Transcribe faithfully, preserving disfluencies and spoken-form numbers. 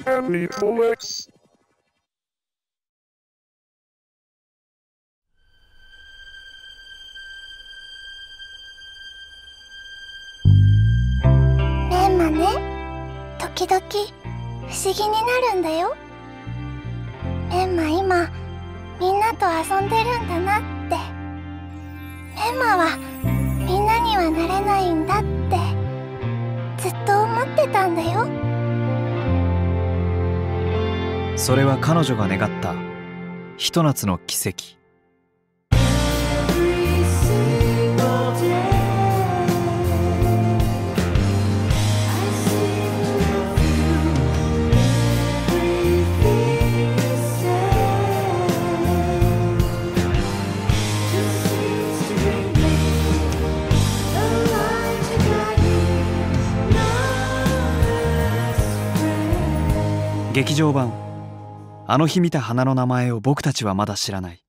Family Comics。 メンマね、時々不思議になるんだよ。メンマ今みんなと遊んでるんだなって。メンマはみんなにはなれないんだってずっと思ってたんだよ。 それは彼女が願ったひと夏の奇跡。劇場版「あの日見た花の名前を僕たちはまだ知らない」。